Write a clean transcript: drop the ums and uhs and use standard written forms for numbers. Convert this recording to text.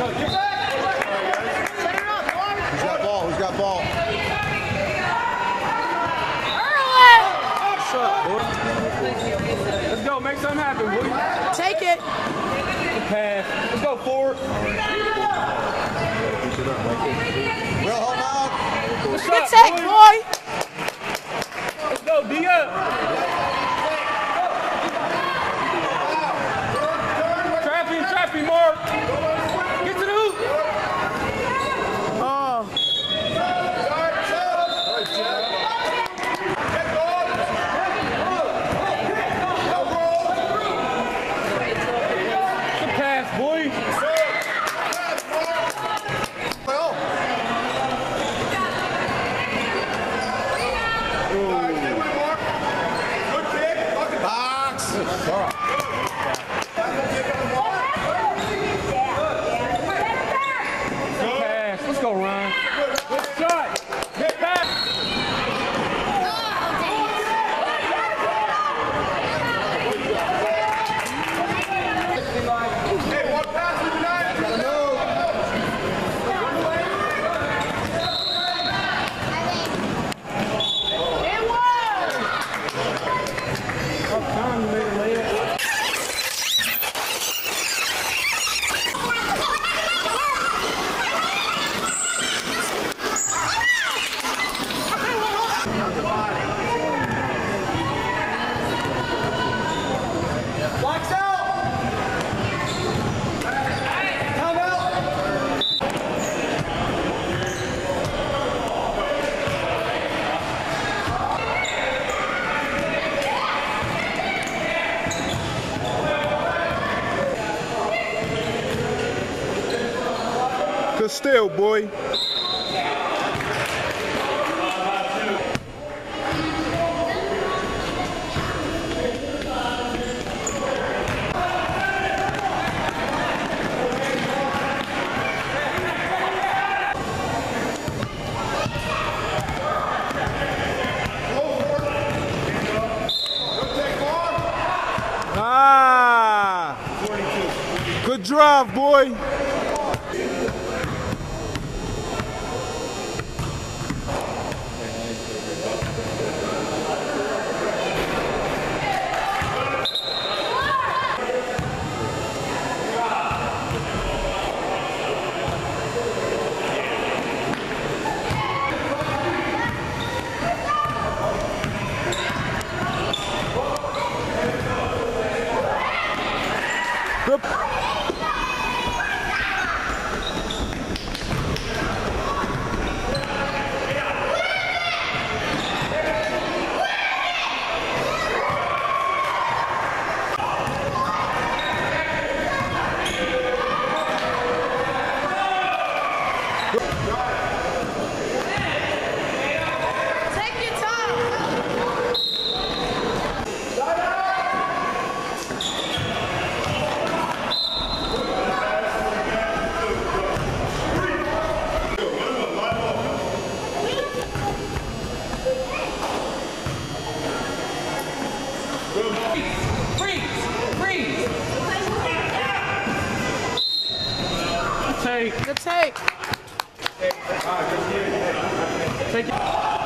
Who's got ball? What's up, boy? Let's go. Make something happen, boy. Take it. Pass. Let's go forward. Will, hold out. What's Good up, take, boy. Let's go, D up. Trapping, Mark. Get to the hoop. Oh. Good pass, boy. Box. Let's go, Ryan. Good shot. Get back. Hey, one pass with tonight. Blocks out. Time out. Good steal, boy. Ah! Good drive, boy. Good. Take your time. Take. Good take. Take it.